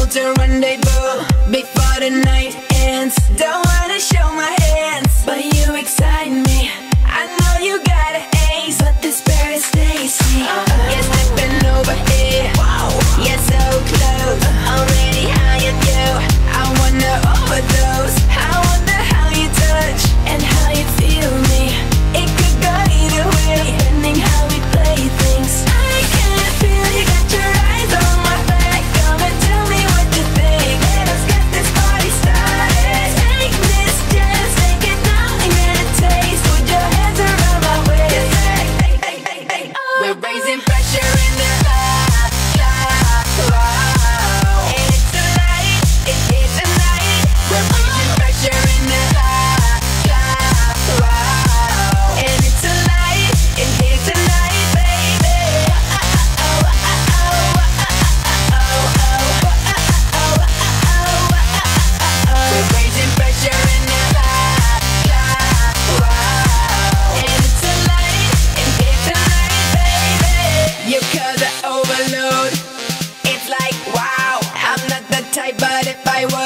to rendezvous before the night ends. Don't wanna show my hands, but you excite me. I know you got an ace, but the spirit stays sweet. You're stepping over here, you're so close. Already high on you, I wanna overdose. I wonder how you touch and how you feel me. It could go either way, depending how we play things. I can feel you got your eyes on my back. Come and tell me what you think. Let us get this party started. Take this chance, take it now and get a taste. Put your hands around my waist. Hey, hey, hey, hey. We're raising pressure in the club, wow. And it's tonight, it's here tonight. We're raising pressure in the club, wow. And it's tonight, it's here tonight, baby. We're raising pressure in the club, wow. And it's tonight, it's here tonight, baby. You cause I overload. It's like wow, I'm not the type, but if I was